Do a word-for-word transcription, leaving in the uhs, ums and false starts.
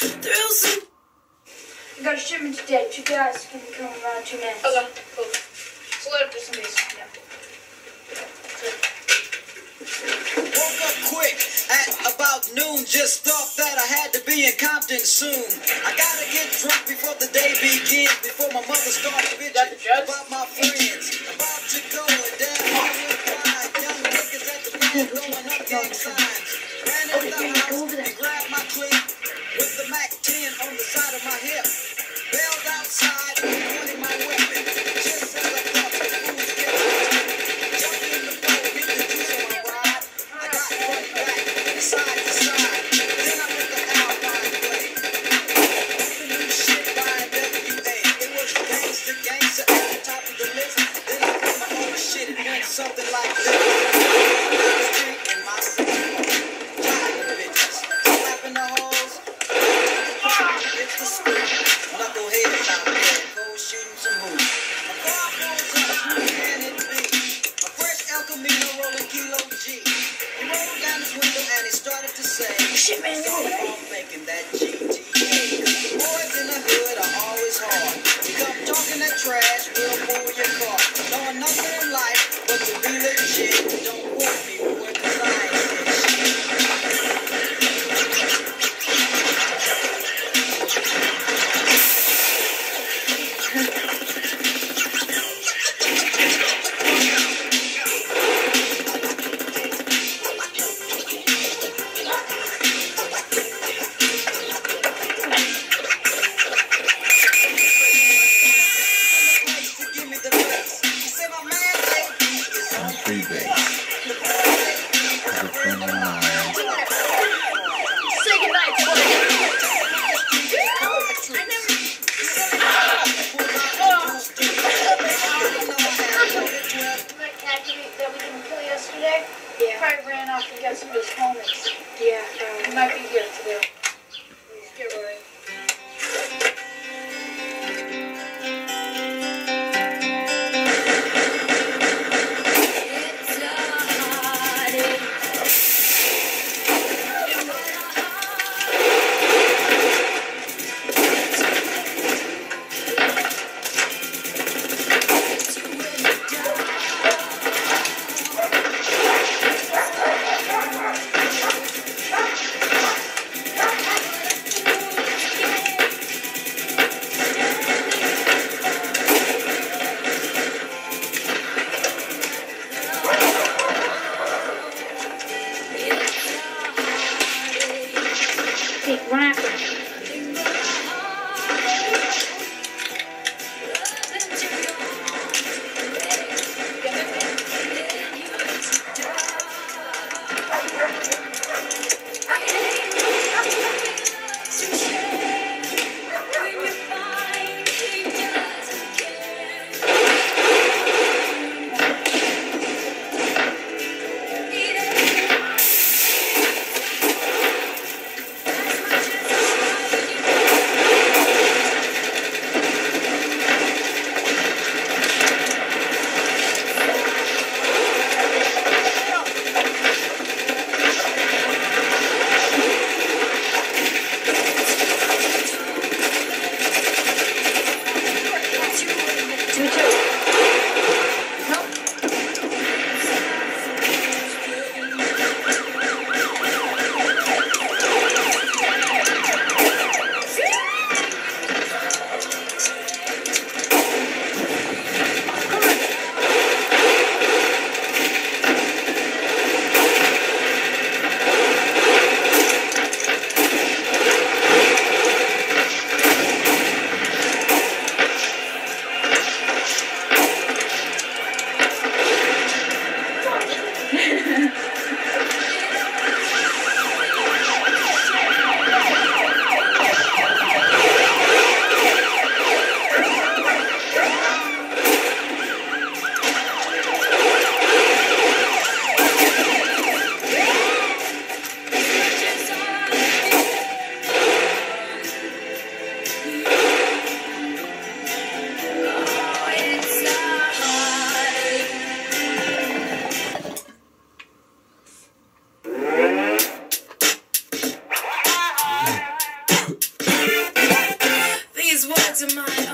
I got a shipment today. Two guys can come around two minutes. Okay, cool. So let up to some base. Yeah. Woke up quick at about noon. Just thought that I had to be in Compton soon. I gotta get drunk before the day begins. Before my mother starts bitching about my friends. About to go and down Hollywood Drive. Young niggas at the bar throwing up gang signs. Ran in the house and grabbed my clip with the Mac ten on the side of my hip. Bailed outside and pointed my weapon. Just as I thought the fools get jumped in the boat, hit the juice on my ride. I got run back side to side. Then I went to Alpine play. Open new shit by W A. It was gangsta gangsta at the top of the list. Then I put my own shit. It went something like this. Street in my city. Jocking bitches. Slapping the hoes. It's the street. Knuckleheads out there. Cold shooting some moves. My car pulls up. Who can it be? A fresh El Camino rolling Kilo G. He rolled down his window and he started to say, Shit, man, so I'm making that G T A. Boys in the hood are always hard. You come talking that trash, we'll pull your car. Knowing nothing in life but to be legit. Don't quote me, boy, cause I ain't said shit. words of my